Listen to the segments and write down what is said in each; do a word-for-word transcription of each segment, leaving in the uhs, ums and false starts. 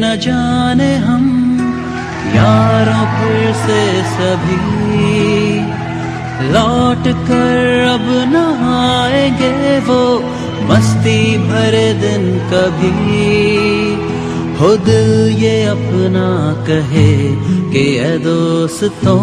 न जाने हम यारों फिर से सभी लौट कर अब न आएंगे वो मस्ती भरे दिन कभी। हो दिल ये अपना कहे कि ऐ दोस्तों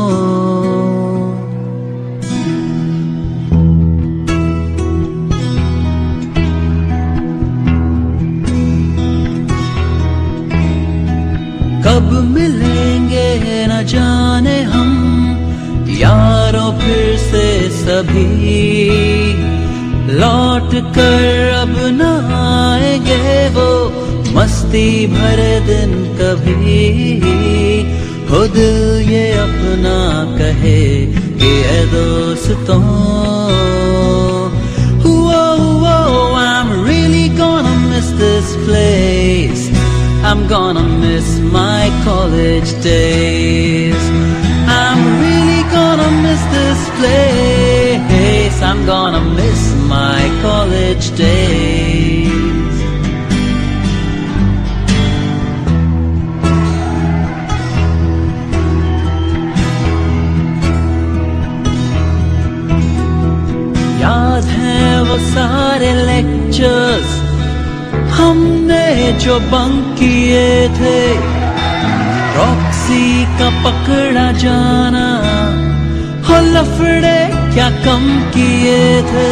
कब मिलेंगे न जाने हम यारों फिर से सभी लौट कर अब न आएंगे वो मस्ती भरे दिन कभी। हो दिल ये अपना कहे कि ऐ दोस्तों I'm really gonna miss this place. I'm gonna miss my college days. I'm really gonna miss this place. I'm gonna miss my college days. याद हैं वो सारे लेक्चर्स हमने जो बंक किए थे, रॉक्सी का पकड़ा जाना, हो लफड़े क्या कम किए थे।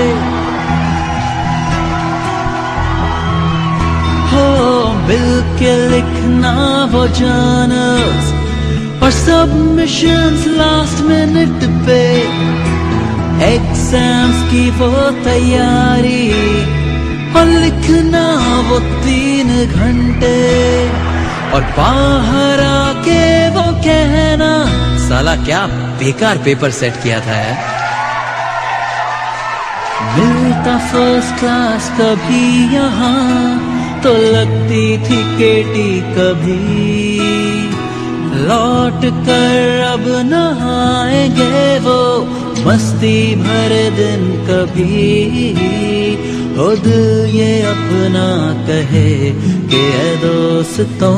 हो मिल के लिखना वो जर्नल्स और सबमिशंस लास्ट मिनट पे, एग्जाम्स की वो तैयारी और लिखना वो तीन घंटे, और बाहर आके वो कहना साला क्या बेकार पेपर सेट किया था यार। मिलता फर्स्ट क्लास कभी यहाँ तो लगती थी केटी कभी, लौट कर अब न आएंगे वो मस्ती भरे दिन कभी। हो दिल ये अपना कहे कि ऐ दोस्तों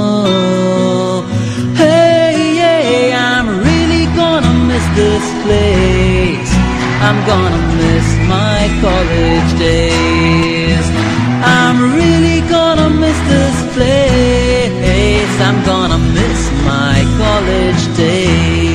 Hey yeah, I'm really gonna miss this place. I'm gonna miss my college days. I'm really gonna miss this place. I'm gonna miss my college days.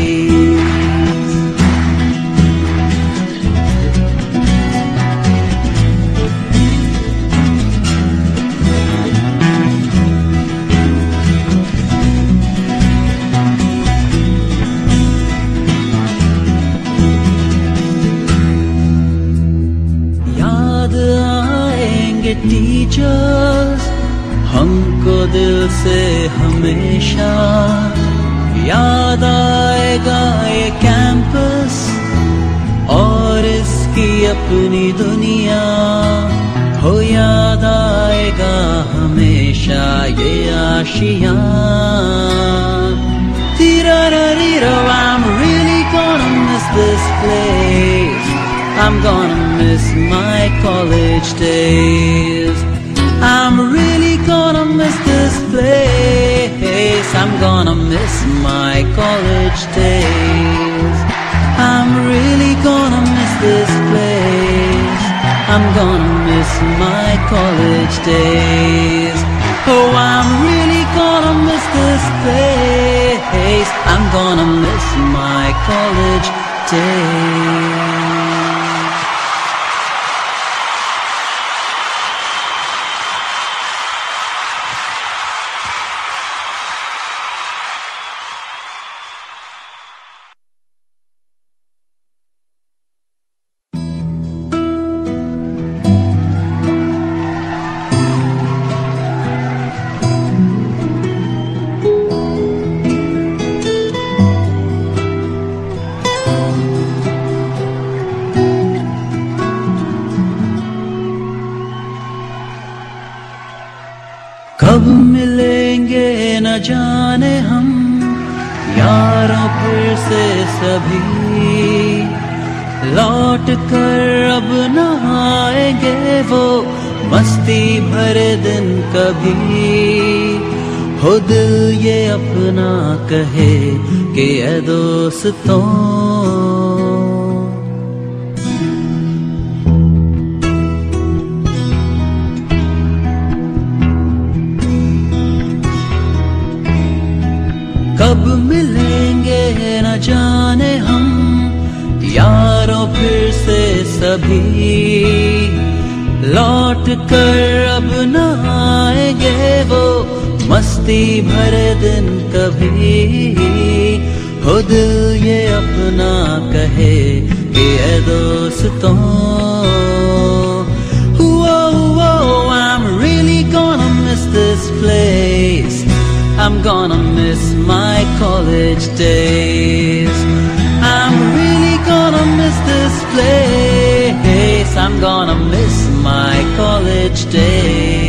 Teachers हमको दिल से हमेशा याद आएगा ये कैंपस और इसकी अपनी दुनिया, हो याद आएगा हमेशा ये आशियां। Tira-ra-ri-ra, I'm really gonna miss this place. I'm gonna miss my college days. I'm really gonna miss this place. I'm gonna miss my college days. I'm really gonna miss this place. I'm gonna miss my college days. Oh, I'm really gonna miss this place. I'm gonna miss my college days. कब मिलेंगे न जाने हम यारों फिर से सभी, लौट कर अब न आएंगे वो मस्त मस्ती भरे दिन कभी हो दिल ये अपना कहे कि ऐ दोस्तों। कब मिलेंगे न जाने हम यारों फिर से सभी, लौट कर अब न आएंगे वो मस्ती भरे दिन कभी हो दिल ये अपना कहे कि ऐ दोस्तों। I'm really gonna miss this place, I'm gonna miss my college days. I'm really gonna miss this place, I'm gonna miss my college days.